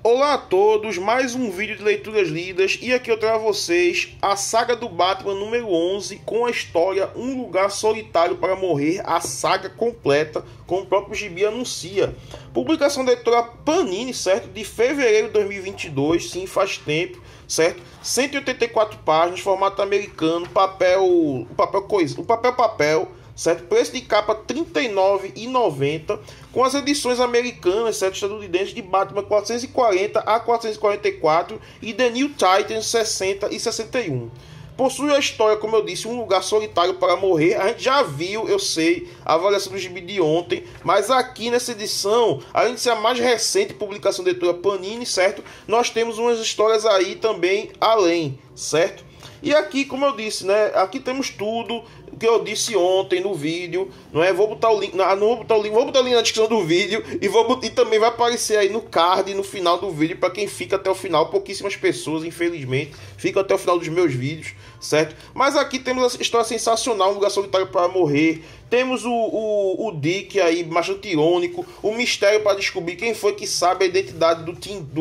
Olá a todos, mais um vídeo de leituras lidas e aqui eu trago a vocês a saga do Batman número 11 com a história Um Lugar Solitário para Morrer, a saga completa, como o próprio gibi anuncia. Publicação da editora Panini, certo? De fevereiro de 2022, sim, faz tempo, certo? 184 páginas, formato americano, papel, certo? Preço de capa R$ 39,90, com as edições americanas, certo? Estadunidenses de Batman 440 a 444 e The New Titans 60 e 61. Possui a história, como eu disse, Um Lugar Solitário para Morrer. A gente já viu, eu sei, a avaliação do gibi de ontem, mas aqui nessa edição, além de ser a mais recente publicação da editora Panini, certo? Nós temos umas histórias aí também além, certo? E aqui, como eu disse, né? Aqui temos tudo que eu disse ontem no vídeo, não é? Vou botar o link, vou botar o link na descrição do vídeo e também vai aparecer aí no card no final do vídeo para quem fica até o final. Pouquíssimas pessoas, infelizmente, ficam até o final dos meus vídeos, certo? Mas aqui temos a história sensacional, Um Lugar Solitário para Morrer. Temos o Dick aí, bastante irônico, o mistério para descobrir quem foi que sabe a identidade do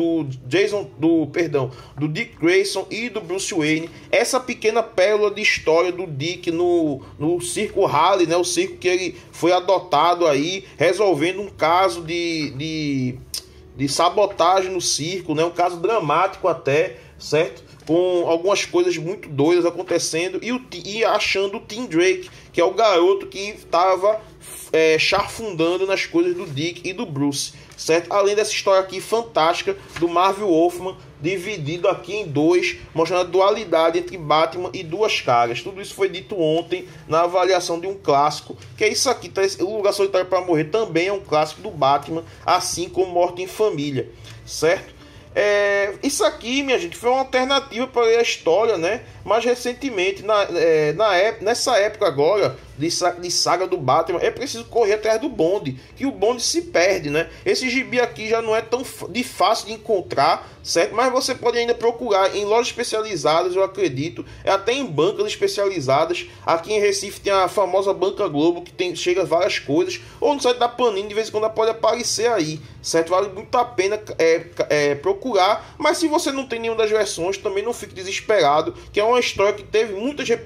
Dick Grayson e do Bruce Wayne. Essa pequena pérola de história do Dick no circo Harley, né? O circo que ele foi adotado aí, resolvendo um caso de sabotagem no circo, né? Um caso dramático até, certo? Com algumas coisas muito doidas acontecendo e achando o Tim Drake, que é o garoto que estava charfundando nas coisas do Dick e do Bruce, certo? Além dessa história aqui fantástica do Marvel Wolfman, dividido aqui em dois, mostrando a dualidade entre Batman e Duas Caras. Tudo isso foi dito ontem na avaliação de um clássico, que é isso aqui, tá? O Lugar Solitário para Morrer também é um clássico do Batman, assim como Morte em Família, certo? Isso aqui, minha gente, foi uma alternativa para ler a história, né? Mais recentemente, nessa época agora de saga do Batman, é preciso correr atrás do bonde, que o bonde se perde, né? Esse gibi aqui já não é tão fácil de encontrar, certo? Mas você pode ainda procurar em lojas especializadas, eu acredito, até em bancas especializadas. Aqui em Recife tem a famosa Banca Globo, que chega várias coisas, ou no site da Panini, de vez em quando pode aparecer aí, certo? Vale muito a pena procurar, mas se você não tem nenhuma das versões, também não fique desesperado, que é uma história que teve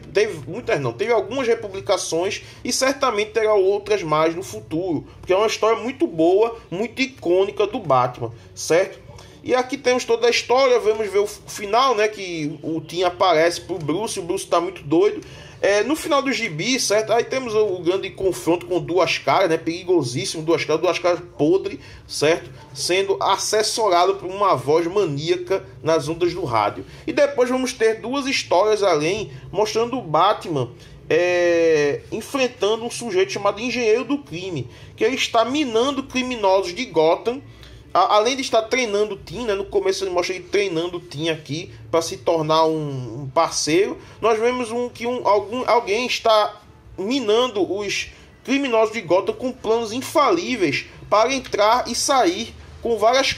algumas republicações e certamente terá outras mais no futuro, porque é uma história muito boa, muito icônica do Batman, certo? E aqui temos toda a história, vamos ver o final, né, que o Tim aparece pro Bruce, o Bruce tá muito doido. No final do gibi, certo? Aí temos o grande confronto com Duas Caras, né? Perigosíssimo, Duas Caras podre, certo? Sendo assessorado por uma voz maníaca nas ondas do rádio. E depois vamos ter duas histórias além, mostrando o Batman enfrentando um sujeito chamado Engenheiro do Crime, que ele está minando criminosos de Gotham. Além de estar treinando o Tim, né? No começo ele mostra ele treinando o Tim aqui para se tornar um parceiro. Nós vemos alguém está minando os criminosos de Gotham com planos infalíveis para entrar e sair com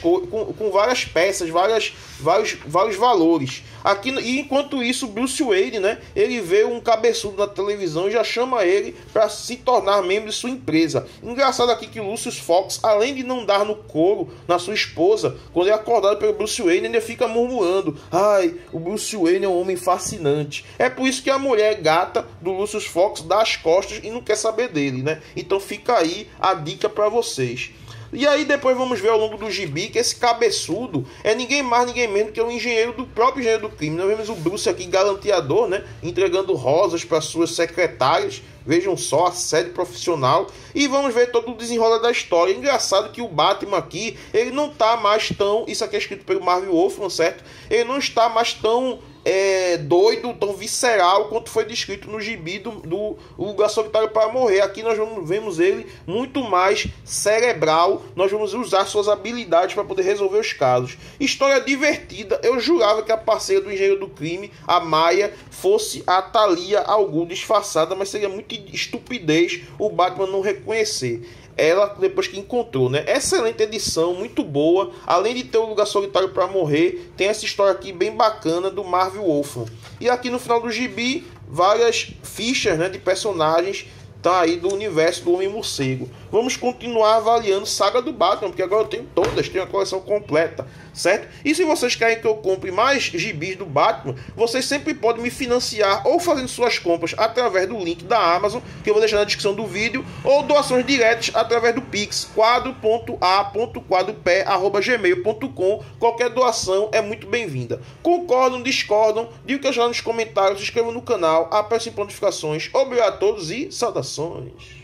várias peças, vários valores. E enquanto isso, Bruce Wayne, né, ele vê um cabeçudo na televisão e já chama ele para se tornar membro de sua empresa. Engraçado aqui que o Lucius Fox, além de não dar no couro na sua esposa, quando é acordado pelo Bruce Wayne, ele fica murmurando: ai, o Bruce Wayne é um homem fascinante. É por isso que a mulher gata do Lucius Fox dá as costas e não quer saber dele, né? Então fica aí a dica para vocês. E aí depois vamos ver ao longo do gibi que esse cabeçudo é ninguém mais, ninguém menos que o próprio engenheiro do crime. Nós vemos o Bruce aqui, galanteador, né? Entregando rosas para suas secretárias. Vejam só, assédio profissional. E vamos ver todo o desenrolar da história. Engraçado que o Batman aqui, ele não tá mais tão... Isso aqui é escrito pelo Marvel Wolfman, certo? Ele não está mais tão doido, tão visceral quanto foi descrito no gibi do Lugar Solitário para Morrer. Aqui nós vemos ele muito mais cerebral. Nós vamos usar suas habilidades para poder resolver os casos. História divertida. Eu jurava que a parceira do Engenheiro do Crime, a Maia, fosse a Thalia al Ghul disfarçada, mas seria muito estupidez o Batman não reconhecer ela depois que encontrou, né? Excelente edição, muito boa. Além de ter o Lugar Solitário para Morrer, tem essa história aqui bem bacana do Marvel Wolfman. E aqui no final do gibi, várias fichas, né, de personagens tá aí do universo do Homem-Morcego. vamos continuar avaliando Saga do Batman, porque agora eu tenho todas, tenho a coleção completa, certo? E se vocês querem que eu compre mais gibis do Batman, vocês sempre podem me financiar ou fazendo suas compras através do link da Amazon, que eu vou deixar na descrição do vídeo, ou doações diretas através do Pix, quadro.a.quadropé@gmail.com. Qualquer doação é muito bem-vinda. Concordam, discordam, digam o que eu já nos comentários, se inscrevam no canal, apertem notificações. Obrigado a todos e saudações.